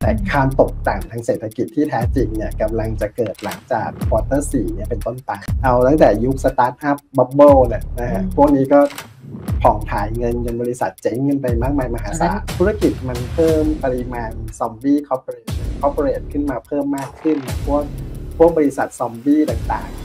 แต่การตกต่ำทางเศรษฐกิจที่แท้จริงเนี่ยกำลังจะเกิดหลังจากควอเตอร์4เนี่ยเป็นต้นไปเอาตั้งแต่ยุคสตาร์ทอัพบับเบิ้ลเนี่ยนะฮะพวกนี้ก็ผ่องถ่ายเงินจนบริษัทเจ๊งกันไปมากมายมหาศาลธุรกิจมันเพิ่มปริมาณซอมบี้คอร์ปอเรทขึ้นมาเพิ่มมากขึ้นพวกบริษัทซอมบี้ต่าง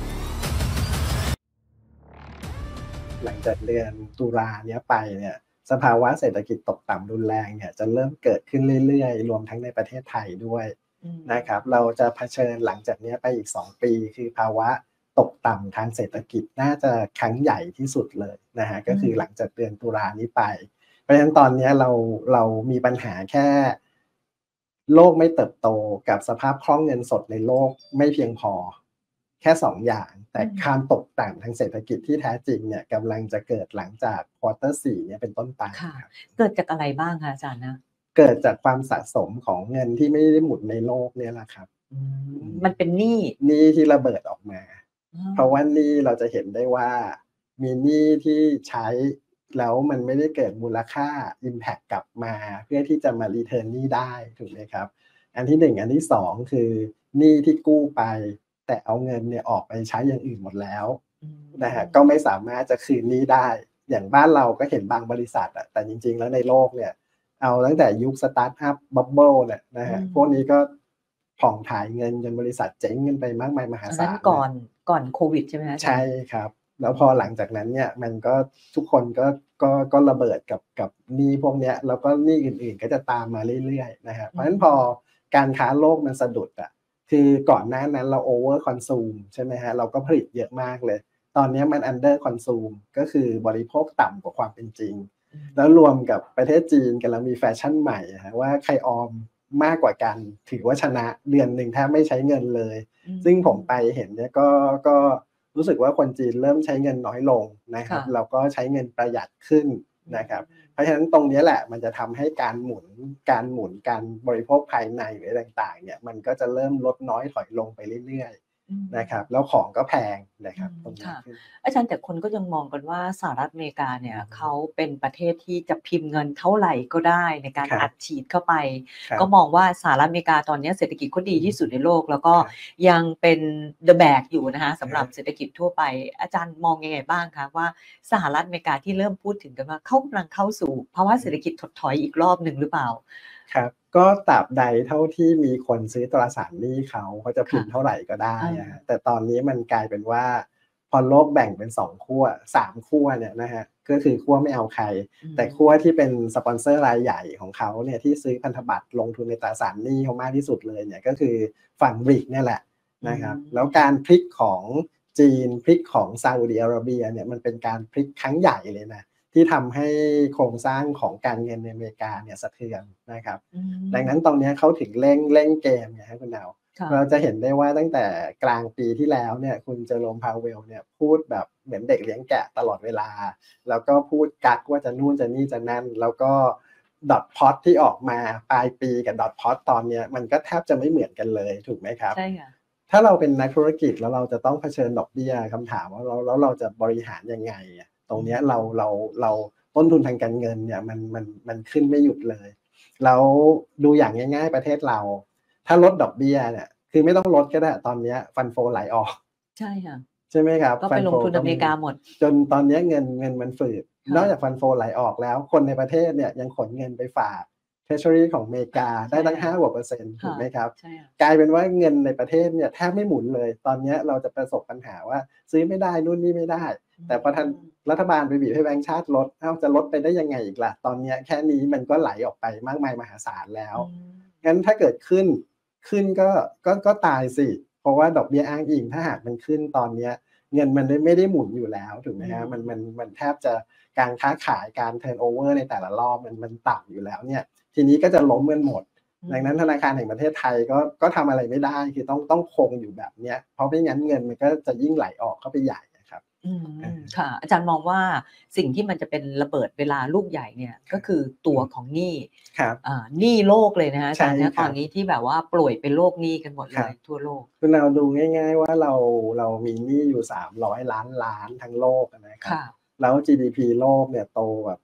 ๆหลังจากเดือนตุลาเนี้ยไปเนี่ยสภาวะเศรษฐกิจตกต่ำรุนแรงเนี่ยจะเริ่มเกิดขึ้นเรื่อยๆรวมทั้งในประเทศไทยด้วยนะครับเราจะเผชิญหลังจากนี้ไปอีก2ปีคือภาวะตกต่ำทางเศรษฐกิจน่าจะครั้งใหญ่ที่สุดเลยนะฮะก็คือหลังจากเดือนตุลานี้ไปเพราะฉะนั้นตอนนี้เรามีปัญหาแค่โลกไม่เติบโตกับสภาพคล่องเงินสดในโลกไม่เพียงพอแค่2อย่างแต่การตกต่ำทางเศรษฐกิจที่แท้จริงเนี่ยกำลังจะเกิดหลังจากควอเตอร์4เนี่ยเป็นต้นไปเกิดจากอะไรบ้างคะอาจารย์นะเกิดจากความสะสมของเงินที่ไม่ได้หมุนในโลกเนี่ยแหละครับมันเป็นหนี้ที่ระเบิดออกมาเพราะว่าหนี้เราจะเห็นได้ว่ามีหนี้ที่ใช้แล้วมันไม่ได้เกิดมูลค่า impact กลับมาเพื่อที่จะมา return หนี้ได้ถูกไหมครับอันที่1อันที่2คือหนี้ที่กู้ไปแต่เอาเงินเนี่ยออกไปใช้อย่างอื่นหมดแล้วนะฮะก็ไม่สามารถจะคืนหนี้ได้อย่างบ้านเราก็เห็นบางบริษัทแต่จริงๆแล้วในโลกเนี่ยเอาตั้งแต่ยุคสตาร์ทอัพบับเบิ้ลเนี่ยนะฮะพวกนี้ก็ผ่องถ่ายเงินจนบริษัทเจ๊งกันไปมากมายมหาศาลก่อนโควิดใช่ไหมคะใช่ครับแล้วพอหลังจากนั้นเนี่ยมันก็ทุกคนก็ระเบิดกับหนี้พวกนี้แล้วก็หนี้อื่นๆก็จะตามมาเรื่อยๆนะฮะเพราะฉะนั้นพอการค้าโลกมันสะดุดคือก่อนหน้านั้นเราโอเวอร์คอนซูมใช่ไหมฮะเราก็ผลิตเยอะมากเลยตอนนี้มันอันเดอร์คอนซูมก็คือบริโภคต่ำกว่าความเป็นจริงแล้วรวมกับประเทศจีนกำลังมีแฟชั่นใหม่ว่าใครออมมากกว่ากันถือว่าชนะเดือนหนึ่งแทบไม่ใช้เงินเลยซึ่งผมไปเห็นเนี่ยก็รู้สึกว่าคนจีนเริ่มใช้เงินน้อยลงนะครับแล้วก็ใช้เงินประหยัดขึ้นนะครับเพราะฉะนั้นตรงนี้แหละมันจะทำให้การหมุนการบริโภคภายในหรือต่างๆเนี่ยมันก็จะเริ่มลดน้อยถอยลงไปเรื่อยๆนะครับแล้วของก็แพงนะครับตรงนี้อาจารย์แต่คนก็ยังมองกันว่าสหรัฐอเมริกาเนี่ยเขาเป็นประเทศที่จะพิมพ์เงินเท่าไหร่ก็ได้ในการอัดฉีดเข้าไปก็มองว่าสหรัฐอเมริกาตอนนี้เศรษฐกิจเขาดีที่สุดในโลกแล้วก็ยังเป็น the bag อยู่นะคะสำหรับเศรษฐกิจทั่วไปอาจารย์มองยังไงบ้างคะว่าสหรัฐอเมริกาที่เริ่มพูดถึงกันว่าเขากำลังเข้าสู่ภาวะเศรษฐกิจถดถอยอีกรอบหนึ่งหรือเปล่าครับก็ตราบใดเท่าที่มีคนซื้อตราสารหนี้เขาจะพิมพ์เท่าไหร่ก็ได้แต่ตอนนี้มันกลายเป็นว่าพอโลกแบ่งเป็น2ขั้ว3ขั้วเนี่ยนะฮะก็คือขั้วไม่เอาใครแต่ขั้วที่เป็นสปอนเซอร์รายใหญ่ของเขาเนี่ยที่ซื้อพันธบัตรลงทุนในตราสารหนี้เขามากที่สุดเลยเนี่ยก็คือฝั่งบริกเนี่ยแหละนะครับแล้วการพลิกของจีนพลิกของซาอุดิอาระเบียเนี่ยมันเป็นการพลิกครั้งใหญ่เลยนะที่ทำให้โครงสร้างของการเงินในอเมริกาเนี่ยสะเทือนนะครับดังนั้นตรงนี้เขาถึงเร่งเกมไงครับคุณดาวเราจะเห็นได้ว่าตั้งแต่กลางปีที่แล้วเนี่ยคุณเจอโรมพาวเวลเนี่ยพูดแบบเหมือนเด็กเลี้ยงแกะตลอดเวลาแล้วก็พูดกักว่าจะนู่นจะนี่จะนั่นแล้วก็ดอทพอตที่ออกมาปลายปีกับดอทพอตตอนนี้มันก็แทบจะไม่เหมือนกันเลยถูกไหมครับใช่ค่ะถ้าเราเป็นนักธุรกิจแล้วเราจะต้องเผชิญดอกเบี้ยคำถามว่าเราจะบริหารยังไงตรงนี้เราต้นทุนทางการเงินเนี่ยมันขึ้นไม่หยุดเลยแล้วดูอย่างง่ายๆประเทศเราถ้าลดดอกเบี้ยเนี่ยคือไม่ต้องลดก็ได้ตอนนี้ฟันโฟไหลออกใช่ค่ะใช่ไหมครับก็ไปลงทุนอเมริกาหมดจนตอนนี้เงินมันฝืดนอกจากฟันโฟไหลออกแล้วคนในประเทศเนี่ยยังขนเงินไปฝากTreasury ของอเมริกาได้ตั้ง 5% ถูกไหมครับกลายเป็นว่าเงินในประเทศเนี่ยแทบไม่หมุนเลยตอนนี้เราจะประสบปัญหาว่าซื้อไม่ได้นู่นนี่ไม่ได้แต่พอท่านรัฐบาลไปบีบให้แบงก์ชาติลดจะลดไปได้ยังไงอีกล่ะตอนนี้แค่นี้มันก็ไหลออกไปมากมายมหาศาลแล้วงั้นถ้าเกิดขึ้นก็ตายสิเพราะว่าดอกเบี้ยอ้างอิงถ้าหากมันขึ้นตอนนี้เงินมันไม่ได้หมุนอยู่แล้วถูกไหมฮะมันแทบจะการค้าขายการเทิร์นโอเวอร์ในแต่ละรอบมันต่ำอยู่แล้วเนี่ยทีนี้ก็จะล้มกันหมดดังนั้นธนาคารแห่งประเทศไทยก็ทำอะไรไม่ได้คือต้องคงอยู่แบบเนี้ยเพราะไม่งั้นเงินมันก็จะยิ่งไหลออกเข้าไปใหญ่ครับค่ะอาจารย์มองว่าสิ่งที่มันจะเป็นระเบิดเวลาลูกใหญ่เนี่ยก็คือตัวของหนี้หนี้โลกเลยนะฮะอาจารย์ตอนนี้ที่แบบว่าป่วยเป็นโรคหนี้กันหมดเลยทั่วโลกคือเราดูง่ายๆว่าเรามีหนี้อยู่300 ล้านทั้งโลกนะครับแล้ว GDP โลกเนี่ยโตแบบ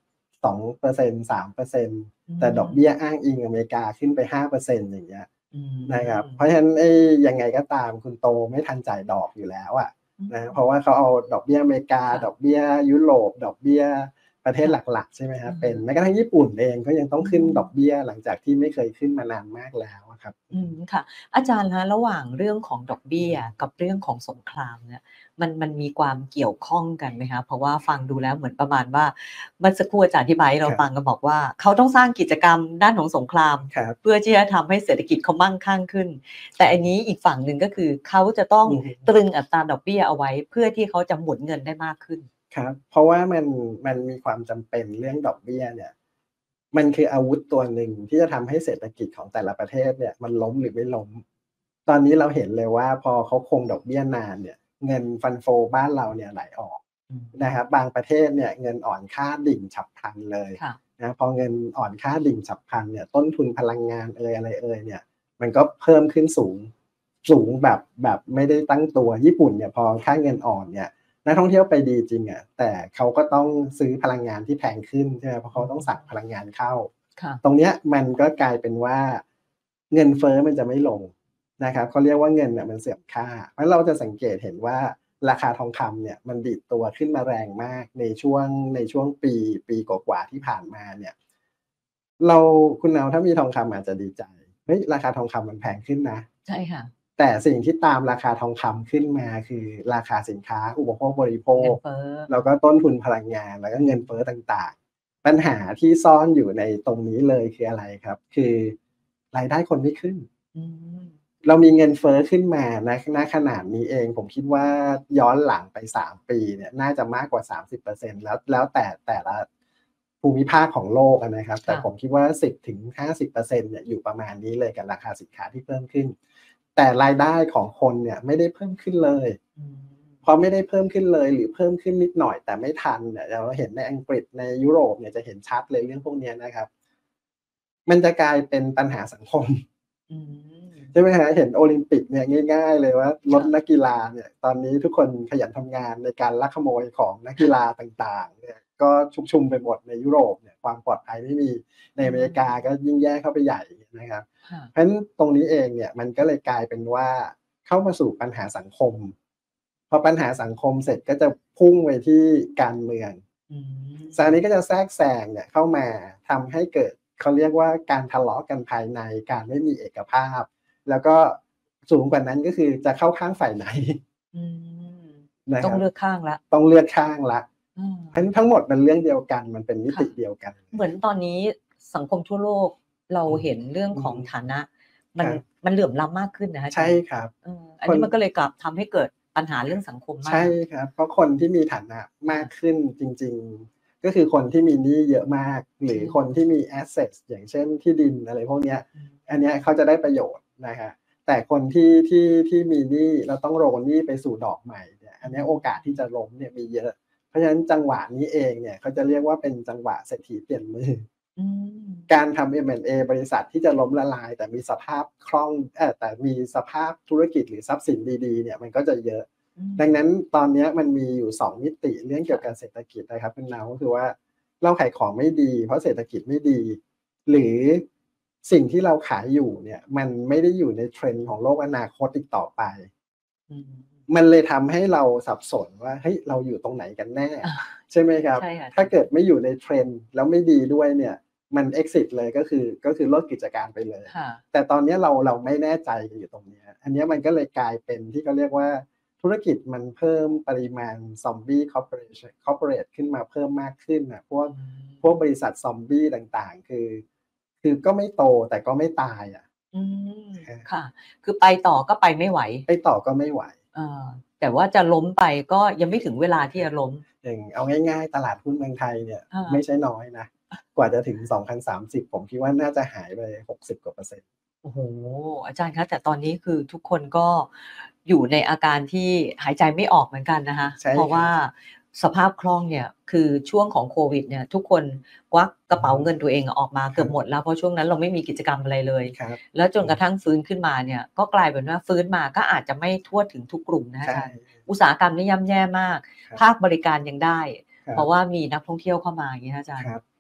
2% 3%แต่ดอกเบี้ยอ้างอิงอเมริกาขึ้นไป 5% อย่างเงี้ยนะครับเพราะฉะนั้นยังไงก็ตามคุณโตไม่ทันจ่ายดอกอยู่แล้วอะนะเพราะว่าเขาเอาดอกเบี้ยอเมริกาดอกเบี้ยยุโรปดอกเบี้ยประเทศหลักๆใช่ไหมครับเป็นแม้กระทั่งญี่ปุ่นเองก็ยังต้องขึ้นดอกเบี้ยหลังจากที่ไม่เคยขึ้นมานานมากแล้วครับค่ะอาจารย์คะระหว่างเรื่องของดอกเบี้ยกับเรื่องของสงครามเนี่ยมันมีความเกี่ยวข้องกันไหมคะเพราะว่าฟังดูแล้วเหมือนประมาณว่าเมื่อสักครู่อาจารย์อธิบายให้เราฟังก็บอกว่าเขาต้องสร้างกิจกรรมด้านของสงครามเพื่อที่จะทำให้เศรษฐกิจเขามั่งคั่งขึ้นแต่อันนี้อีกฝั่งหนึ่งก็คือเขาจะต้องตรึงอัตราดอกเบี้ยเอาไว้เพื่อที่เขาจะหมุนเงินได้มากขึ้นครับเพราะว่ามันมีความจำเป็นเรื่องดอกเบี้ยเนี่ยมันคืออาวุธตัวหนึ่งที่จะทำให้เศรษฐกิจของแต่ละประเทศเนี่ยมันล้มหรือไม่ล้มตอนนี้เราเห็นเลยว่าพอเขาคงดอกเบี้ยนานเนี่ยเงินฟันโฟบ้านเราเนี่ยไหลออกนะครับบางประเทศเนี่ยเงินอ่อนค่าดิ่งฉับพลันเลยนะพอเงินอ่อนค่าดิ่งฉับพลันเนี่ยต้นทุนพลังงานอะไรเนี่ยมันก็เพิ่มขึ้นสูงแบบไม่ได้ตั้งตัวญี่ปุ่นเนี่ยพอค่าเงินอ่อนเนี่ยนักท่องเที่ยวไปดีจริงอ่ะแต่เขาก็ต้องซื้อพลังงานที่แพงขึ้นใช่ไหมเพราะเขาต้องสั่งพลังงานเข้าตรงเนี้ยมันก็กลายเป็นว่าเงินเฟ้อมันจะไม่ลงนะครับเขาเรียกว่าเงินเนี่ยมันเสื่อมค่าเพราะเราจะสังเกตเห็นว่าราคาทองคำเนี่ยมันดีดตัวขึ้นมาแรงมากในช่วงปีกว่าๆที่ผ่านมาเนี่ยคุณเอาถ้ามีทองคำอาจจะดีใจเฮ้ยราคาทองคำมันแพงขึ้นนะใช่ค่ะแต่สิ่งที่ตามราคาทองคำขึ้นมาคือราคาสินค้าอุปโภคบริโภคแล้วก็ต้นทุนพลังงานแล้วก็เงินเฟ้อต่างๆปัญหาที่ซ่อนอยู่ในตรงนี้เลยคืออะไรครับคือรายได้คนไม่ขึ้นเรามีเงินเฟ้อขึ้นมาณขนาดนี้เองผมคิดว่าย้อนหลังไป3ปีเนี่ยน่าจะมากกว่า 30% แล้วแต่ละภูมิภาคของโลกนะครับแต่ผมคิดว่า 10-50% เนี่ยอยู่ประมาณนี้เลยกับราคาสินค้าที่เพิ่มขึ้นแต่รายได้ของคนเนี่ยไม่ได้เพิ่มขึ้นเลยพอไม่ได้เพิ่มขึ้นเลยหรือเพิ่มขึ้นนิดหน่อยแต่ไม่ทันเนี่ยเราเห็นในอังกฤษในยุโรปเนี่ยจะเห็นชัดเลยเรื่องพวกนี้นะครับมันจะกลายเป็นปัญหาสังคมใช่ไหมฮะเห็นโอลิมปิกเนี่ยง่ายๆเลยว่าลดนักกีฬาเนี่ยตอนนี้ทุกคนขยันทำงานในการลักขโมยของนักกีฬาต่างๆเนี่ยก็ชุกชุมไปหมดในยุโรปเนี่ยความปลอดภัยไม่มีในอเมริกาก็ยิ่งแย่เข้าไปใหญ่นะครับเพราะฉะนั้นตรงนี้เองเนี่ยมันก็เลยกลายเป็นว่าเข้ามาสู่ปัญหาสังคมพอปัญหาสังคมเสร็จก็จะพุ่งไปที่การเมืองสารนี้ก็จะแทรกแซงเนี่ยเข้ามาทำให้เกิดเขาเรียกว่าการทะเลาะกันภายในการไม่มีเอกภาพแล้วก็สูงกว่านั้นก็คือจะเข้าข้างฝ่ายไหนต้องเลือกข้างละต้องเลือกข้างละทั้งหมดมันเรื่องเดียวกันมันเป็นมิติเดียวกันเหมือนตอนนี้สังคมทั่วโลกเราเห็นเรื่องของฐานะมันเหลื่อมล้ำมากขึ้นนะคะใช่ครับอันนี้มันก็เลยกลับทำให้เกิดปัญหาเรื่องสังคมมากใช่ครับเพราะคนที่มีฐานะมากขึ้นจริงๆก็คือคนที่มีหนี้เยอะมากหรือคนที่มี assets อย่างเช่นที่ดินอะไรพวกนี้อันนี้เขาจะได้ประโยชน์นะฮะแต่คนที่มีหนี้เราต้องโรนหนี้ไปสู่ดอกใหม่เนี่ยอันนี้โอกาสที่จะล้มเนี่ยมีเยอะเพราะฉะนั้นจังหวะนี้เองเนี่ยเขาจะเรียกว่าเป็นจังหวะเศรษฐีเปลี่ยนมือการทำ M&A บริษัทที่จะล้มละลายแต่มีสภาพคล่องแต่มีสภาพธุรกิจหรือทรัพย์สินดีๆเนี่ยมันก็จะเยอะดังนั้นตอนนี้มันมีอยู่2มิติเรื่องเกี่ยวกับเศรษฐกิจนะครับคุณนาวก็คือว่าเราขายของไม่ดีเพราะเศรษฐกิจไม่ดีหรือสิ่งที่เราขายอยู่เนี่ยมันไม่ได้อยู่ในเทรนด์ของโลกอนาคตอีกต่อไปมันเลยทำให้เราสับสนว่าเฮ้ยเราอยู่ตรงไหนกันแน่ใช่ไหมครับถ้าเกิดไม่อยู่ในเทรนด์แล้วไม่ดีด้วยเนี่ยมัน exit เลยก็คือเลิกกิจการไปเลยแต่ตอนนี้เราไม่แน่ใจอยู่ตรงนี้อันนี้มันก็เลยกลายเป็นที่เขาเรียกว่าธุรกิจมันเพิ่มปริมาณซอมบี้คอร์ปอเรทขึ้นมาเพิ่มมากขึ้นนะพวกบริษัทซอมบี้ต่างๆคือก็ไม่โตแต่ก็ไม่ตายค่ะคือไปต่อก็ไปไม่ไหวไปต่อก็ไม่ไหวแต่ว่าจะล้มไปก็ยังไม่ถึงเวลาที่จะล้มอย่างเอาง่ายๆตลาดหุ้นเมืองไทยเนี่ยไม่ใช่น้อยนะกว่าจะถึง2030ผมคิดว่าน่าจะหายไป60%กว่าโอ้โหอาจารย์คะแต่ตอนนี้คือทุกคนก็อยู่ในอาการที่หายใจไม่ออกเหมือนกันนะคะเพราะว่าสภาพคล่องเนี่ยคือช่วงของโควิดเนี่ยทุกคนควักกระเป๋าเงินตัวเองออกมาเกือบหมดแล้วเพราะช่วงนั้นเราไม่มีกิจกรรมอะไรเลยแล้วจนกระทั่งฟื้นขึ้นมาเนี่ยก็กลายเป็นว่าฟื้นมาก็อาจจะไม่ทั่วถึงทุกกลุ่มนะคะอาจารย์อุตสาหกรรมนี่ย่ำแย่มากภาคบริการยังได้เพราะว่ามีนักท่องเที่ยวเข้ามาอย่างนี้อาจารย์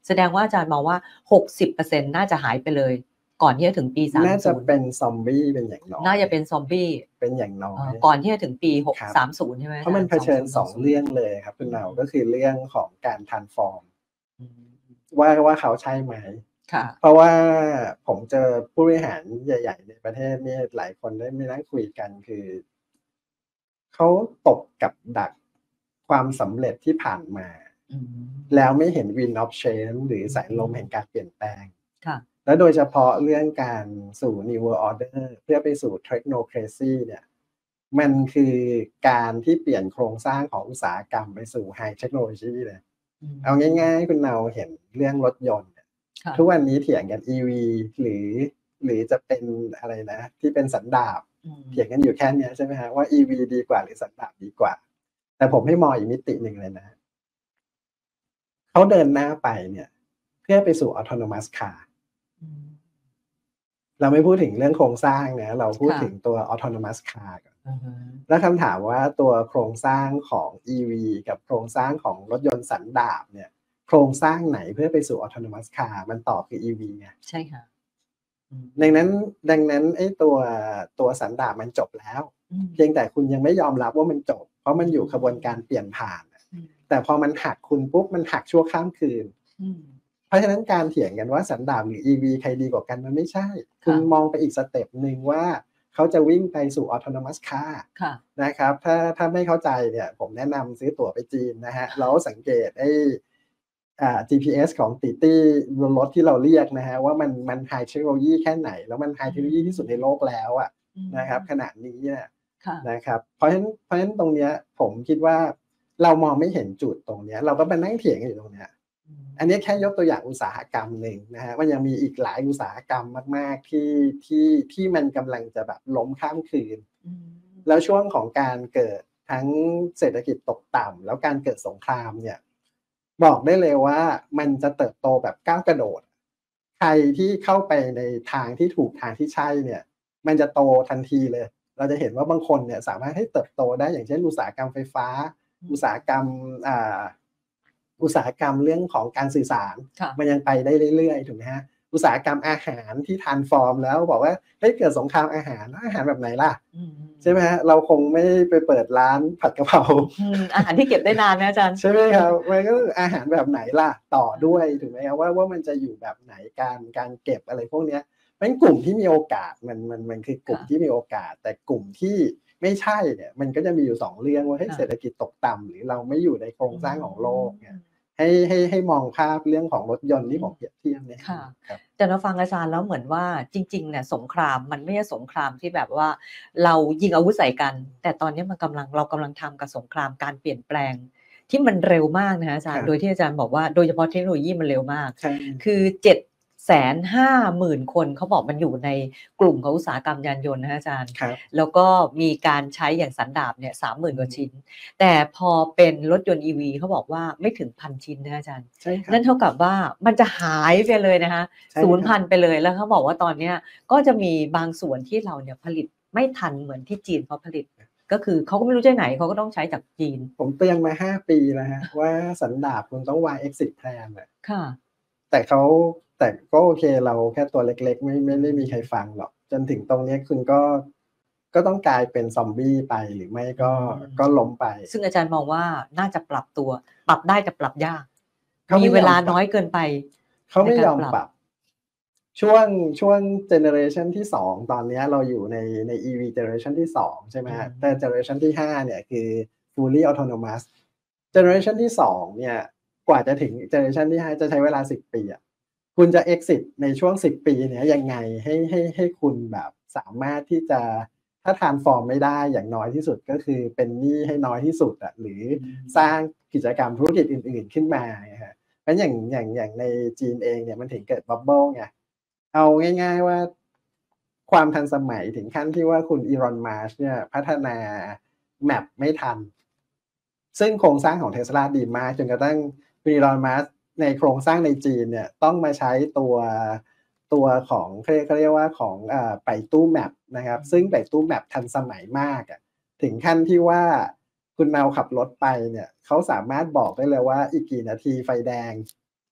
แสดงว่าอาจารย์มองว่า 60% น่าจะหายไปเลยก่อนที่จะถึงปี30 น่าจะเป็นซอมบี้เป็นอย่างน้อยน่าจะเป็นซอมบี้เป็นอย่างน้อยก่อนที่จะถึงปีครับ 30ใช่ไหมเพราะมันเผชิญ2เรื่องเลยครับคุณเนาก็คือเรื่องของการทรานส์ฟอร์มว่าเขาใช่ไหมเพราะว่าผมเจอผู้บริหารใหญ่ๆในประเทศนี่หลายคนได้มานั่งคุยกันคือเขาตกกับดักความสำเร็จที่ผ่านมาแล้วไม่เห็น wind of change หรือสายลมแห่งการเปลี่ยนแปลงและโดยเฉพาะเรื่องการสู่ New World Order เพื่อไปสู่ Technocracy เนี่ยมันคือการที่เปลี่ยนโครงสร้างของอุตสาหกรรมไปสู่ High Technology เลยเอาง่ายๆคุณเนาเห็นเรื่องรถยนต์ทุกวันนี้เถียงกัน EV หรือจะเป็นอะไรนะที่เป็นสันดาปเถียงกันอยู่แค่นี้ใช่ไหมฮะว่า EV ดีกว่าหรือสันดาปดีกว่าแต่ผมให้มองอีกมิติหนึ่งเลยนะเขาเดินหน้าไปเนี่ยเพื่อไปสู่ Autonomous Car เราไม่พูดถึงเรื่องโครงสร้างนะเราพูดถึงตัว Autonomous Car ก่อนแล้วคำถามว่าตัวโครงสร้างของ EV กับโครงสร้างของรถยนต์สันดาปเนี่ยโครงสร้างไหนเพื่อไปสู่ Autonomous Car มันตอบคือ EV ไงใช่ค่ะดังนั้นไอ้ตัวสันดาปมันจบแล้วเพียงแต่คุณยังไม่ยอมรับว่ามันจบเพราะมันอยู่ขบวนการเปลี่ยนผ่านแต่พอมันหักคุณปุ๊บมันหักชั่วข้ามคืนเพราะฉะนั้นการเถียงกันว่าสันดาปหรือ EV ใครดีกว่ากันมันไม่ใช่คุณมองไปอีกสเต็ปนึงว่าเขาจะวิ่งไปสู่ Autonomous Car นะครับถ้าไม่เข้าใจเนี่ยผมแนะนำซื้อตั๋วไปจีนนะฮะแล้วสังเกตไอ้GPS ของติตี้รถที่เราเรียกนะฮะว่ามันไฮเทคโนโลยีแค่ไหนแล้วมันไฮเทคโนโลยีที่สุดในโลกแล้วอ่ะนะครับขณะนี้นะครับเพราะฉะนั้นตรงเนี้ยผมคิดว่าเรามองไม่เห็นจุดตรงเนี้ยเราก็มานั่งเถียงกันอยู่ตรงเนี้ยอันนี้แค่ยกตัวอย่างอุตสาหกรรมหนึ่งนะฮะมันยังมีอีกหลายอุตสาหกรรมมากๆที่มันกำลังจะแบบล้มข้ามคืนแล้วช่วงของการเกิดทั้งเศรษฐกิจตกต่ำแล้วการเกิดสงครามเนี่ยบอกได้เลยว่ามันจะเติบโตแบบก้าวกระโดดใครที่เข้าไปในทางที่ถูกทางที่ใช่เนี่ยมันจะโตทันทีเลยเราจะเห็นว่าบางคนเนี่ยสามารถให้เติบโตได้อย่างเช่นอุตสาหกรรมไฟฟ้าอุตสาหกรรมเรื่องของการสื่อสารมันยังไปได้เรื่อยๆถูกไหมฮะอุตสาหกรรมอาหารที่ทรานส์ฟอร์มแล้วบอกว่าเฮ้ยเกิดสงครามอาหารแบบไหนล่ะใช่ไหมฮะเราคงไม่ไปเปิดร้านผัดกะเพราอาหารที่เก็บได้นานนะอาจารย์ใช่ไหมครับมันก็อาหารแบบไหนล่ะต่อด้วยถูกไหมครับว่ามันจะอยู่แบบไหนการเก็บอะไรพวกนี้เป็นกลุ่มที่มีโอกาสมันคือกลุ่มที่มีโอกาสแต่กลุ่มที่ไม่ใช่เนี่ยมันก็จะมีอยู่2เรื่องว่าให้เศรษฐกิจตกต่ำหรือเราไม่อยู่ในโครงสร้างของโลกเนี่ยให้มองภาพเรื่องของรถยนต์ที่ผมเปรียบเทียบเนี่ยครับแต่เราฟังอาจารย์แล้วเหมือนว่าจริงๆเนี่ยสงครามมันไม่ใช่สงครามที่แบบว่าเรายิงอาวุธใส่กันแต่ตอนนี้เรากำลังทำกับสงครามการเปลี่ยนแปลงที่มันเร็วมากนะอาจารย์โดยที่อาจารย์บอกว่าโดยเฉพาะเทคโนโลยีมันเร็วมากคือ750,000 คนเขาบอกมันอยู่ในกลุ่มของอุตสาหกรรมยานยนต์นะอาจารย์แล้วก็มีการใช้อย่างสันดาปเนี่ย 30,000 กว่าชิ้นแต่พอเป็นรถยนต์ EV เขาบอกว่าไม่ถึง 1,000 ชิ้นนะอาจารย์นั่นเท่ากับว่ามันจะหายไปเลยนะคะสูญพันธุ์ไปเลยแล้วเขาบอกว่าตอนนี้ก็จะมีบางส่วนที่เราเนี่ยผลิตไม่ทันเหมือนที่จีนเขาผลิตก็คือเขาก็ไม่รู้ที่ไหนเขาก็ต้องใช้จากจีนผมเตือนมา5 ปีแล้วฮะว่าสันดาปคุณต้องวาง exit plan อ่ะค่ะแต่ก็โอเคเราแค่ตัวเล็กๆไม่ได้มีใครฟังหรอกจนถึงตรงนี้คุณก็ต้องกลายเป็นซอมบี้ไปหรือไม่ก็ล้มไปซึ่งอาจารย์มองว่าน่าจะปรับได้แต่ปรับยากมีเวลาน้อยเกินไปเขาไม่ยอมปรับช่วงเจเนอเรชันที่2ตอนนี้เราอยู่ใน EV เจเนอเรชันที่2ใช่ไหมฮะแต่เจเนอเรชันที่5เนี่ยคือ fully autonomous เจเนอเรชันที่2เนี่ยกว่าจะถึงเจเนอเรชันที่5จะใช้เวลา10 ปีอ่ะคุณจะ exit ในช่วง10 ปีเนี่ยยังไงให้คุณแบบสามารถที่จะถ้า transform ไม่ได้อย่างน้อยที่สุดก็คือเป็นหนี้ให้น้อยที่สุดอ่ะหรือสร้างกิจกรรมธุรกิจอื่นๆขึ้นมาฮะเพราะอย่างในจีนเองเนี่ยมันถึงเกิดบับเบิ้ลไงเอาง่ายๆว่าความทันสมัยถึงขั้นที่ว่าคุณอีลอนมัสก์เนี่ยพัฒนาแมปไม่ทันซึ่งโครงสร้างของ Tesla ดีมากจนกระทั่งคุณอีลอนมัสก์ในโครงสร้างในจีนเนี่ยต้องมาใช้ตัวของเขาเรียกว่าของไปตู้แมปนะครับซึ่งไปตู้แมปทันสมัยมากอ่ะถึงขั้นที่ว่าคุณเมาขับรถไปเนี่ยเขาสามารถบอกได้เลยว่าอีกกี่นาทีไฟแดง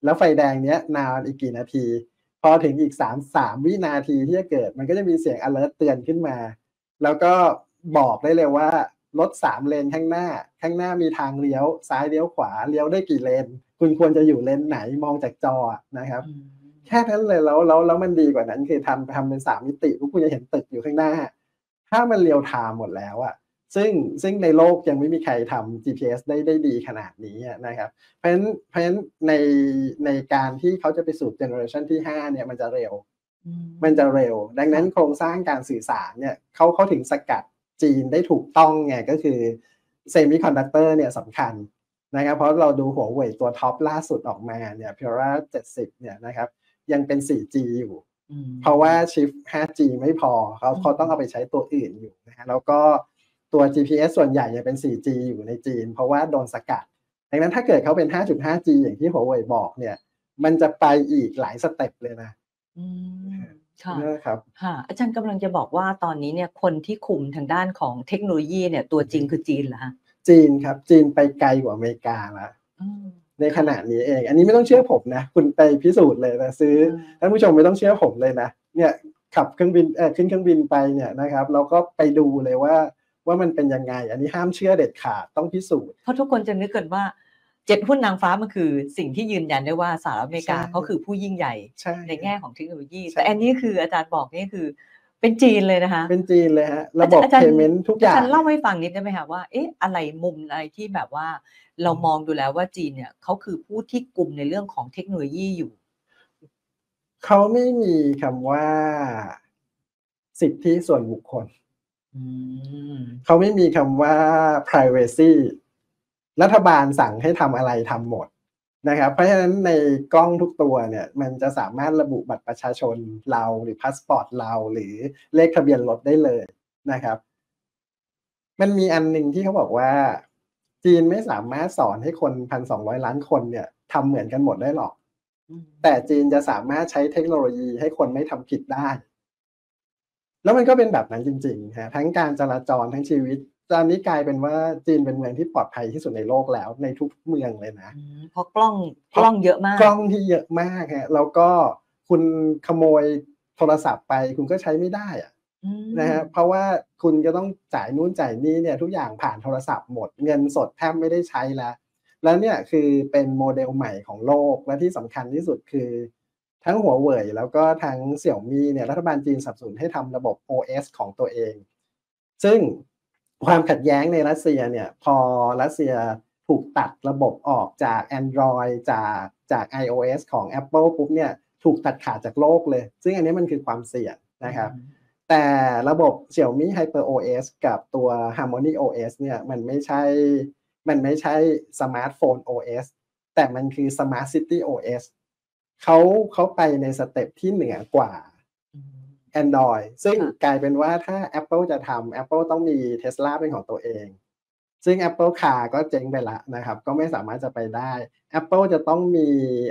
แล้วไฟแดงเนี้ยนานอีกกี่นาทีพอถึงอีก3 วินาทีที่จะเกิดมันก็จะมีเสียง alert เตือนขึ้นมาแล้วก็บอกได้เลยว่ารถ3เลนข้างหน้ามีทางเลี้ยวซ้ายเลี้ยวขวาเลี้ยวได้กี่เลนคุณควรจะอยู่เลนไหนมองจากจอนะครับแค่นั้นเลยแล้วมันดีกว่านั้นคือทำเป็น3มิติพวกคุณจะเห็นตึกอยู่ข้างหน้าถ้ามันเรียลไทม์หมดแล้วซึ่งในโลกยังไม่มีใครทำ GPS ได้ดีขนาดนี้นะครับเพราะฉะนั้นในการที่เขาจะไปสู่เจเนอเรชันที่5เนี่ยมันจะเร็วดังนั้นโครงสร้างการสื่อสารเนี่ยเขาถึงสกัดจีนได้ถูกต้องไงก็คือเซมิคอนดักเตอร์เนี่ยสำคัญนะครับเพราะเราดูหัวเว่ยตัวท็อปล่าสุดออกมาเนี่ย Pura 70เนี่ยนะครับยังเป็น 4G อยู่เพราะว่าชิป 5G ไม่พอเขาต้องเอาไปใช้ตัวอื่นอยู่นะฮะแล้วก็ตัว GPS ส่วนใหญ่ยังเป็น 4G อยู่ในจีนเพราะว่าโดนสกัดดังนั้นถ้าเกิดเขาเป็น 5.5G อย่างที่หัวเว่ยบอกเนี่ยมันจะไปอีกหลายสเต็ปเลยนะค่ะครับค่ะอาจารย์กำลังจะบอกว่าตอนนี้เนี่ยคนที่คุมทางด้านของเทคโนโลยีเนี่ยตัวจริงคือจีนเหรอคะจีนครับจีนไปไกลกว่าอเมริกาแล้วในขณะนี้เองอันนี้ไม่ต้องเชื่อผมนะคุณไปพิสูจน์เลยนะซื้อท่านผู้ชมไม่ต้องเชื่อผมเลยนะเนี่ยขับเครื่องบินขึ้นเครื่องบินไปเนี่ยนะครับเราก็ไปดูเลยว่ามันเป็นยังไงอันนี้ห้ามเชื่อเด็ดขาดต้องพิสูจน์เพราะทุกคนจะนึกกันว่า7หุ้นนางฟ้ามันคือสิ่งที่ยืนยันได้ว่าสหรัฐอเมริกาเขาคือผู้ยิ่งใหญ่ในแง่ของเทคโนโลยีแต่อันนี้คืออาจารย์บอกนี่คือเป็นจีนเลยนะคะเป็นจีนเลยฮะระบบ payment ทุกอย่างอาจารย์เล่าให้ฟังนิดได้ไหมคะว่าอะไรมุมอะไรที่แบบว่าเรามองดูแล้วว่าจีนเนี่ยเขาคือผู้ที่กลุ่มในเรื่องของเทคโนโลยีอยู่เขาไม่มีคำว่าสิทธิส่วนบุคคลเขาไม่มีคำว่า privacy รัฐบาลสั่งให้ทำอะไรทำหมดนะครับเพราะฉะนั้นในกล้องทุกตัวเนี่ยมันจะสามารถระบุบัตรประชาชนเราหรือพาสปอร์ตเราหรือเลขทะเบียนรถได้เลยนะครับมันมีอันหนึ่งที่เขาบอกว่าจีนไม่สามารถสอนให้คน 1,200 ล้านคนเนี่ยทำเหมือนกันหมดได้หรอกแต่จีนจะสามารถใช้เทคโนโลยีให้คนไม่ทำผิดได้แล้วมันก็เป็นแบบนั้นจริงๆฮะทั้งการจราจรทั้งชีวิตตอนนี้กลายเป็นว่าจีนเป็นเมืองที่ปลอดภัยที่สุดในโลกแล้วในทุกเมืองเลยนะเพราะกล้องเยอะมากกล้องที่เยอะมากฮะแล้วก็คุณขโมยโทรศัพท์ไปคุณก็ใช้ไม่ได้นะฮะเพราะว่าคุณจะต้องจ่ายนู่นจ่ายนี่เนี่ยทุกอย่างผ่านโทรศัพท์หมดเงินสดแทบไม่ได้ใช้แล้วเนี่ยคือเป็นโมเดลใหม่ของโลกและที่สำคัญที่สุดคือทั้งหัวเว่ยแล้วก็ทั้งเสี่ยวมี่เนี่ยรัฐบาลจีนสนับสนุนให้ทำระบบ OS ของตัวเองซึ่งความขัดแย้งในรัสเซียเนี่ยพอรัสเซียถูกตัดระบบออกจาก Android จาก iOS ของ Apple ปุ๊บเนี่ยถูกตัดขาดจากโลกเลยซึ่งอันนี้มันคือความเสี่ยงนะครับแต่ระบบ Xiaomi HyperOS กับตัว Harmony OS เนี่ยมันไม่ใช่สมาร์ทโฟน OS แต่มันคือ Smart City OS เขาไปในสเต็ปที่เหนือกว่า Android ซึ่งกลายเป็นว่าถ้า Apple จะทำ Apple ต้องมี Tesla เป็นของตัวเองซึ่ง Apple Car ก็เจ๊งไปแล้วนะครับก็ไม่สามารถจะไปได้ Apple จะต้องมี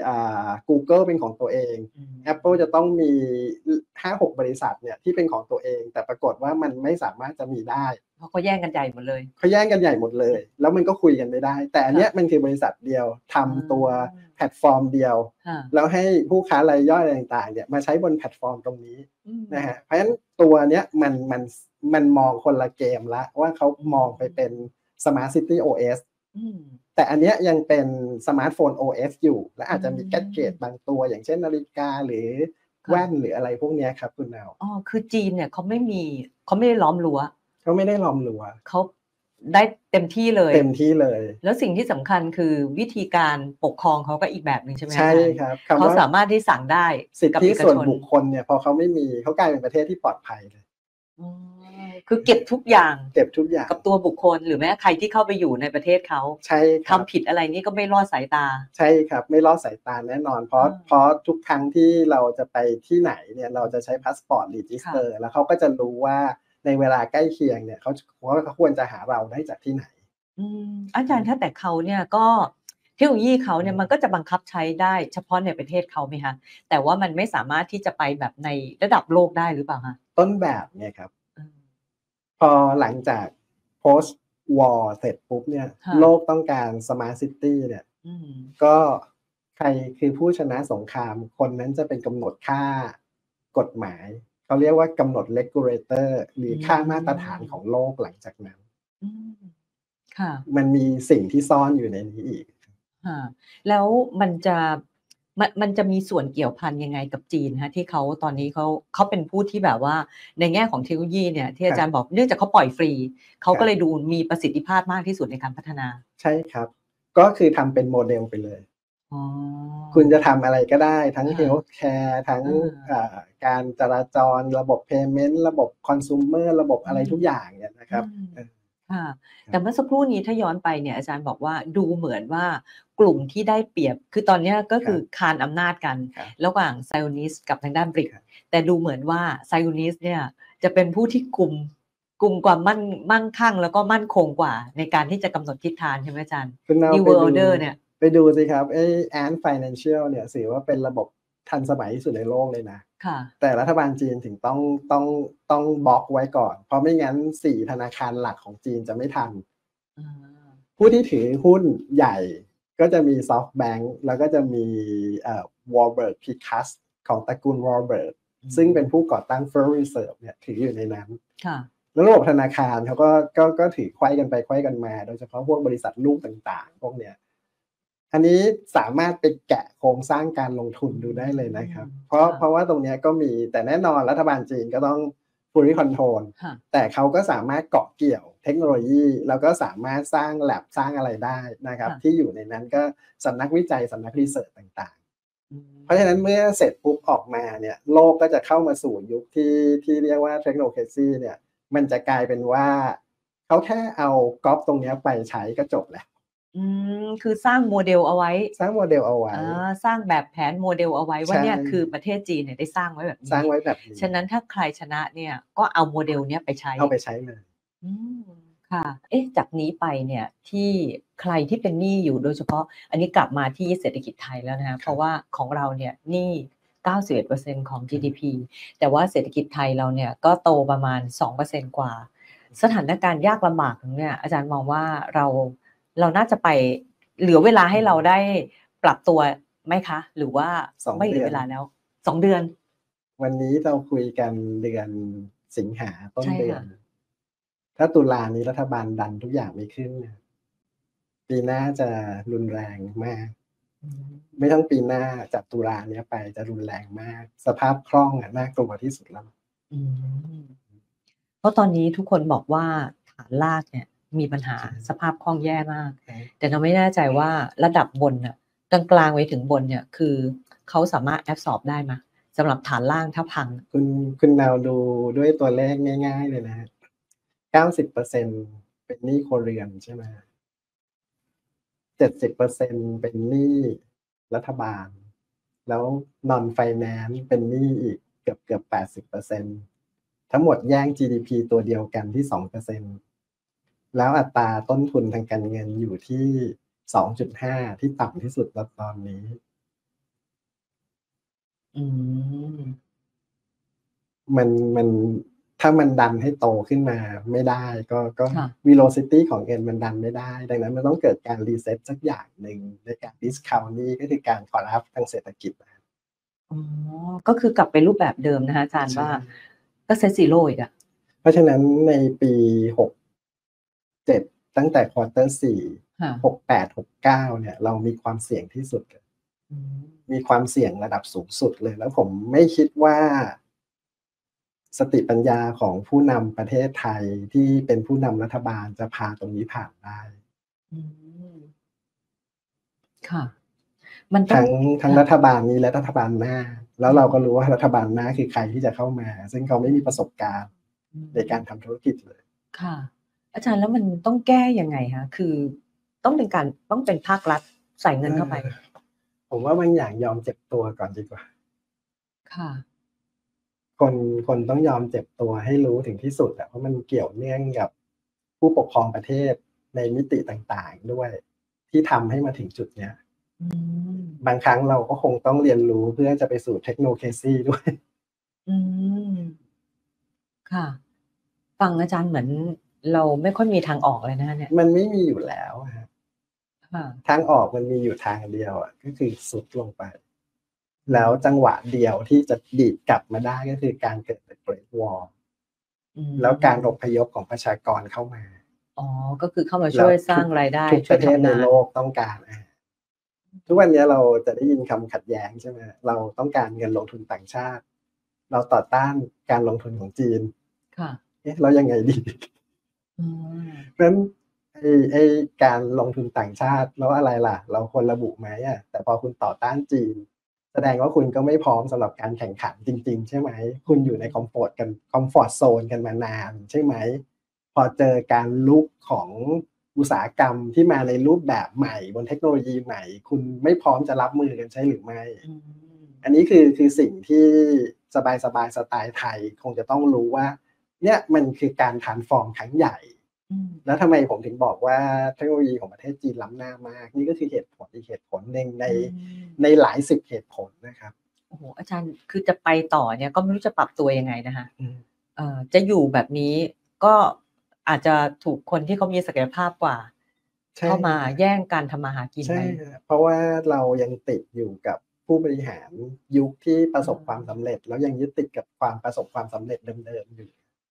Google เป็นของตัวเอง Apple จะต้องมี 5-6 บริษัทเนี่ยที่เป็นของตัวเองแต่ปรากฏว่ามันไม่สามารถจะมีได้เพราะเขาแย่งกันใหญ่หมดเลยเขาแย่งกันใหญ่หมดเลยแล้วมันก็คุยกันไม่ได้แต่อันเนี้ยมันคือบริษัทเดียวทำตัวแพลตฟอร์มเดียวแล้วให้ผู้ค้ารายย่อยอะไรต่างๆเนี่ยมาใช้บนแพลตฟอร์มตรงนี้นะฮะเพราะฉะนั้นตัวเนี้ยมันมองคนละเกมละว่าเขามองไปเป็นSmart City OS แต่อันเนี้ยยังเป็นสมาร์ทโฟน OS อยู่และอาจจะมีแกดเจตบางตัวอย่างเช่นนาฬิกาหรือแว่นหรืออะไรพวกนี้ครับคุณนาวคือจีนเนี่ยเขาไม่ได้ล้อมรั้วเขาไม่ได้ล้อมรั้วเขาได้เต็มที่เลยแล้วสิ่งที่สำคัญคือวิธีการปกครองเขาก็อีกแบบนึงใช่ไหมใช่ครับเขาสามารถที่สั่งได้สิทธิส่วนบุคคลเนี่ยพอเขาไม่มีเขากลายเป็นประเทศที่ปลอดภัยเลยคือเก็บทุกอย่างกับตัวบุคคลหรือแม้ใครที่เข้าไปอยู่ในประเทศเขาใช่ทำผิดอะไรนี่ก็ไม่รอดสายตาใช่ครับไม่รอดสายตาแน่นอนเพราะทุกครั้งที่เราจะไปที่ไหนเนี่ยเราจะใช้พาสปอร์ตรีจิสเตอร์แล้วเขาก็จะรู้ว่าในเวลาใกล้เคียงเนี่ยเขาควรจะหาเราได้จากที่ไหนอาจารย์ถ้าแต่เขาเนี่ยก็เทคโนโลยีเขาเนี่ยมันก็จะบังคับใช้ได้เฉพาะในประเทศเขาไหมคะแต่ว่ามันไม่สามารถที่จะไปแบบในระดับโลกได้หรือเปล่าคะต้นแบบเนี่ยครับพอหลังจาก post war เสร็จปุ๊บเนี่ยโลกต้องการ smart city เนี่ยก็คใครคือผู้ชนะสงครามคนนั้นจะเป็นกำหนดค่ากฎหมายเขาเรียกว่ากำหนด regulator หรือค่ามาตรฐานของโลกหลังจากนั้นค่ะมันมีสิ่งที่ซ่อนอยู่ในนี้อีกแล้วมันจะมีส่วนเกี่ยวพันยังไงกับจีนฮะที่เขาตอนนี้เขาเป็นผู้ที่แบบว่าในแง่ของเทคโนโลยีเนี่ยที่อาจารย์บอกเนื่องจากเขาปล่อยฟรีเขาก็เลยดูมีประสิทธิภาพมากที่สุดในการพัฒนาใช่ครับก็คือทำเป็นโมเดลไปเลยคุณจะทำอะไรก็ได้ทั้ง healthcare ทั้งการจราจรระบบ payment ระบบ consumer ระบบอะไรทุกอย่างเนี่ยนะครับแต่เมื่อสักครู่นี้ถ้าย้อนไปเนี่ยอาจารย์บอกว่าดูเหมือนว่ากลุ่มที่ได้เปรียบคือตอนนี้ก็คือคานอำนาจกันระหว่างไซโอนิสต์กับทางด้านบริกแต่ดูเหมือนว่าไซโอนิสต์เนี่ยจะเป็นผู้ที่กลุ่มความมั่งคั่งแล้วก็มั่นคงกว่าในการที่จะกำหนดทิศทางใช่ไหมอาจารย์ New World Order เนี่ยไปดูสิครับAnt Financial เนี่ยถือว่าเป็นระบบทันสมัยที่สุดในโลกเลยนะแต่รัฐบาลจีนถึงต้องบล็อกไว้ก่อนเพราะไม่งั้น4ธนาคารหลักของจีนจะไม่ทันผู้ที่ถือหุ้นใหญ่ก็จะมี SoftBank แล้วก็จะมีWarburg Pincus ของตระกูล Warburg ซึ่งเป็นผู้ก่อตั้ง Federal Reserve เนี่ยถืออยู่ในนั้นแล้วระบบธนาคารเขาก็ถือไขว้กันไปไขว้กันมาโดยเฉพาะพวกบริษัทลูกต่างๆพวกเนี้ยอันนี้สามารถไปแกะโครงสร้างการลงทุนดูได้เลยนะครับเพราะว่าตรงนี้ก็มีแต่แน่นอนรัฐบาลจีนก็ต้อง fully control แต่เขาก็สามารถเกาะเกี่ยวเทคโนโลยีแล้วก็สามารถสร้าง lab สร้างอะไรได้นะครับที่อยู่ในนั้นก็สำนักวิจัยสำนักรีเสิร์ชต่างๆเพราะฉะนั้นเมื่อเสร็จปุ๊บออกมาเนี่ยโลกก็จะเข้ามาสู่ยุคที่เรียกว่าเทคโนโลยีเนี่ยมันจะกลายเป็นว่าเขาแค่เอาก๊อปตรงนี้ไปใช้ก็จบแล้วคือสร้างโมเดลเอาไว้สร้างโมเดลเอาไว้สร้างแบบแผนโมเดลเอาไว้ว่าเนี่ยคือประเทศจีนเนี่ยได้สร้างไว้แบบนี้สร้างไว้แบบนี้ฉะนั้นถ้าใครชนะเนี่ยก็เอาโมเดลเนี้ยไปใช้เอาไปใช้เลยค่ะจากนี้ไปเนี่ยที่ใครที่เป็นหนี้อยู่โดยเฉพาะอันนี้กลับมาที่เศรษฐกิจไทยแล้วนะเพราะว่าของเราเนี่ยหนี้91% ของ GDP แต่ว่าเศรษฐกิจไทยเราเนี่ยก็โตประมาณ 2% กว่าสถานการณ์ยากลำบากเนี่ยอาจารย์มองว่าเราน่าจะไปเหลือเวลาให้เราได้ปรับตัวไหมคะหรือว่าไม่เหลือเวลาแล้ว2 เดือนวันนี้เราคุยกันเดือนสิงหาต้นเดือนถ้าตุลานี้รัฐบาลดันทุกอย่างไม่ขึ้นปีหน้าจะรุนแรงมากไม่ต้องปีหน้าจากตุลาเนี้ยไปจะรุนแรงมากสภาพคล่องน่ากลัวที่สุดแล้วเพราะตอนนี้ทุกคนบอกว่าฐานรากเนี่ยมีปัญหาสภาพคล่องแย่มากแต่เราไม่แน่ใจว่าระดับบนน่ะกลางๆไว้ถึงบนเนี่ยคือเขาสามารถแอบสอบได้ไหมสำหรับฐานล่างถ้าพังคุณนาวดูด้วยตัวเลขง่ายๆเลยนะ90%เป็นหนี้ครัวเรือนใช่ไหม70%เป็นหนี้รัฐบาลแล้ว non finance เป็นหนี้อีกเกือบ 80%ทั้งหมดแย่ง GDP ตัวเดียวกันที่ 2% แล้วอัตราต้นทุนทางการเงินอยู่ที่ 2.5 ที่ต่ำที่สุดตอนนี้มันถ้ามันดันให้โตขึ้นมาไม่ได้ก็ velocity ของเงินมันดันไม่ได้ดังนั้นมันต้องเกิดการรีเซ็ตสักอย่างหนึ่งในการ discount นี่ก็คือการ collapse ทางเศรษฐกิจก็คือกลับไปรูปแบบเดิมนะคะอาจารย์ว่าก็เซตซีโร่อีกอ่ะเพราะฉะนั้นในปี67ตั้งแต่ควอเตอร์4 68 69เนี่ยเรามีความเสี่ยงที่สุดมีความเสี่ยงระดับสูงสุดเลยแล้วผมไม่คิดว่าสติปัญญาของผู้นำประเทศไทยที่เป็นผู้นำรัฐบาลจะพาตรงนี้ผ่านได้ค่ะมันทั้งรัฐบาลนี้และรัฐบาลหน้าแล้วเราก็รู้ว่ารัฐบาลหน้าคือใครที่จะเข้ามาซึ่งเขาไม่มีประสบการณ์ในการทำธุรกิจเลยค่ะอาจารย์แล้วมันต้องแก้ยังไงคะคือต้องเป็นภาครัฐใส่เงินเข้าไปผมว่าบางอย่างยอมเจ็บตัวก่อนดีกว่าค่ะคนต้องยอมเจ็บตัวให้รู้ถึงที่สุดเพราะมันเกี่ยวเนื่องกับผู้ปกครองประเทศในมิติต่างๆด้วยที่ทำให้มาถึงจุดเนี้ยบางครั้งเราก็คงต้องเรียนรู้เพื่อจะไปสู่เทคโนโลยีด้วยค่ะฟังอาจารย์เหมือนเราไม่ค่อยมีทางออกเลยนะเนี่ยมันไม่มีอยู่แล้วทางออกมันมีอยู่ทางเดียวก็คือสุดลงไปแล้วจังหวะเดียวที่จะดีดกลับมาได้ก็คือการเกิด Great War แล้วการอพยพของประชากรเข้ามาก็คือเข้ามาช่วยสร้างรายได้ทุกประเทศในโลกต้องการทุกวันนี้เราจะได้ยินคำขัดแย้งใช่ไหมเราต้องการเงินลงทุนต่างชาติเราต่อต้านการลงทุนของจีนเรายังไงดีเพราะฉะนั้นไอ้การลงทุนต่างชาติแล้วอะไรล่ะเราควรระบุไหมแต่พอคุณต่อต้านจีนแสดงว่าคุณก็ไม่พร้อมสำหรับการแข่งขันจริงๆใช่ไหมคุณอยู่ในคอมฟอร์ตโซนกันมานานใช่ไหมพอเจอการลุกของอุตสาหกรรมที่มาในรูปแบบใหม่บนเทคโนโลยีใหม่คุณไม่พร้อมจะรับมือกันใช่หรือไม่อันนี้คือสิ่งที่สบายสไตล์ไทยคงจะต้องรู้ว่าเนี่ยมันคือการทรานส์ฟอร์มครั้งใหญ่แล้วทำไมผมถึงบอกว่าเทคโนโลยีของประเทศจีนล้ำหน้ามากนี่ก็คือเหตุผลอีกเหตุผลหนึ่งในหลาย10เหตุผลนะครับโอ้โหอาจารย์คือจะไปต่อเนี่ยก็ไม่รู้จะปรับตัวยังไงนะคะจะอยู่แบบนี้ก็อาจจะถูกคนที่เขามีศักยภาพกว่าเข้ามาแย่งการทำมาหากินไหมเพราะว่าเรายังติดอยู่กับผู้บริหารยุคที่ประสบความสำเร็จแล้วยังยึดติดกับความประสบความสำเร็จเดิมๆอยู่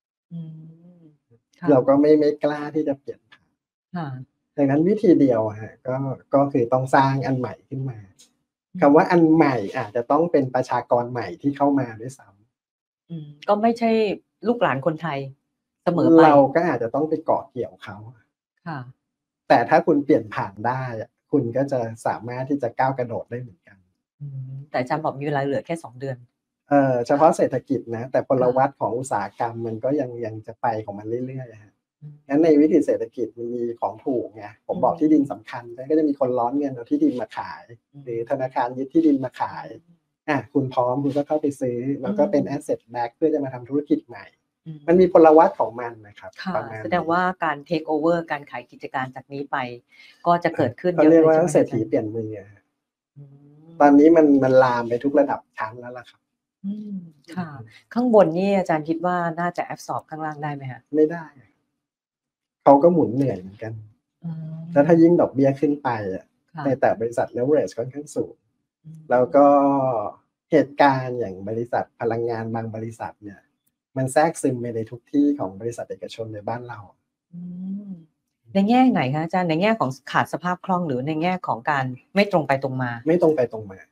เราก็ไม่กล้าที่จะเปลี่ยนผ่านดังนั้นวิธีเดียวก็คือต้องสร้างอันใหม่ขึ้นมาคำว่าอันใหม่อาจจะต้องเป็นประชากรใหม่ที่เข้ามาด้วยซ้ำก็ไม่ใช่ลูกหลานคนไทยเสมอไปเราก็อาจจะต้องไปเกาะเกี่ยวเขาแต่ถ้าคุณเปลี่ยนผ่านได้คุณก็จะสามารถที่จะก้าวกระโดดได้เหมือนกันแต่อาจารย์บอกมีเวลาเหลือแค่2 เดือนเฉพาะเศรษฐกิจนะแต่พลวัตของอุตสาหกรรมมันก็ยังจะไปของมันเรื่อยๆงั้นในวิธีเศรษฐกิจมันมีของถูกไงผมบอกที่ดินสำคัญก็จะมีคนร้อนเงินเอาที่ดินมาขายหรือธนาคารยึดที่ดินมาขายคุณพร้อมคุณก็เข้าไปซื้อแล้วก็เป็น asset back เพื่อจะมาทำธุรกิจใหม่มันมีพลวัตของมันนะครับประมาณแสดงว่าการ take over การขายกิจการจากนี้ไปก็จะเกิดขึ้นเยอะเลยเรียกว่าเศรษฐีเปลี่ยนมือตอนนี้มันลามไปทุกระดับชั้นแล้วล่ะครับค่ะข้างบนนี่อาจารย์คิดว่าน่าจะแอบสอบข้างล่างได้ไหมฮะไม่ได้เขาก็หมุนเหนื่อยเหมือนกันแล้วถ้ายิ่งดอกเบี้ยขึ้นไปในแต่บริษัท leverage ค่อนข้างสูงแล้วก็เหตุการณ์อย่างบริษัทพลังงานบางบริษัทเนี่ยมันแทรกซึมไปในทุกที่ของบริษัทเอกชนในบ้านเราในแง่ไหนคะอาจารย์ในแง่ของขาดสภาพคล่องหรือในแง่ของการไม่ตรงไปตรงมาไม่ตรงไปตรงมา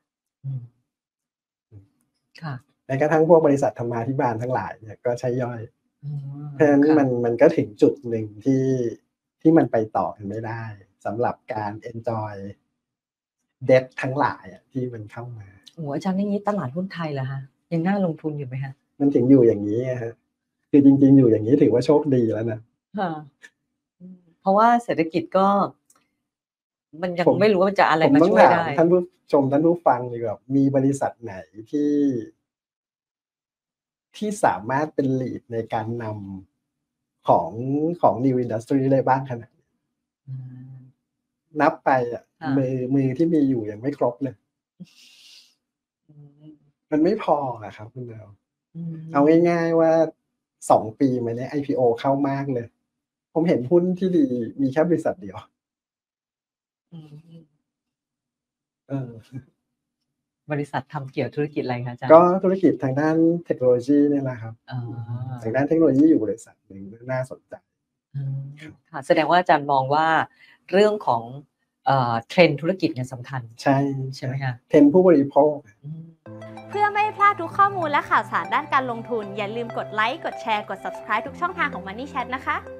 ค่ะแม้กระทั่งพวกบริษัทธรรมาภิบาลทั้งหลายเนี่ยก็ใช้ย่อยเพราะฉะนั้นมันก็ถึงจุดหนึ่งที่มันไปต่อกันไม่ได้สำหรับการ enjoy debt ทั้งหลายที่มันเข้ามาอาจารย์อย่างนี้ตลาดหุ้นไทยเหรอคะยังน่าลงทุนอยู่ไหมคะมันถึงอยู่อย่างนี้ฮะคือจริงๆอยู่อย่างนี้ถือว่าโชคดีแล้วนะเพราะว่าเศรษฐกิจก็มันยังไม่รู้ว่ามันจะอะไรมาช่วยได้ท่านผู้ชมท่านผู้ฟังดีกว่ามีบริษัทไหนที่สามารถเป็นลีดในการนำของ New Industry ได้บ้างขนาดนี้นับไปมือที่มีอยู่ยังไม่ครบเลยมันไม่พอครับคุณดาวเอาง่ายๆว่า2 ปีมานี้ IPO เข้ามากเลยผมเห็นหุ้นที่ดีมีแค่บริษัทเดียวบริษัททำเกี่ยวธุรกิจอะไรคะอาจารย์ก็ธุรกิจทางด้านเทคโนโลยีนี่แหละครับทางด้านเทคโนโลยีอยู่บริษัทหนึ่งน่าสนใจค่ะแสดงว่าอาจารย์มองว่าเรื่องของเทรนด์ธุรกิจเนี่ยสำคัญใช่ไหมคะเทรนด์ผู้บริโภคเพื่อไม่พลาดทุกข้อมูลและข่าวสารด้านการลงทุนอย่าลืมกดไลค์กดแชร์กด Subscribe ทุกช่องทางของ Money Chat นะคะ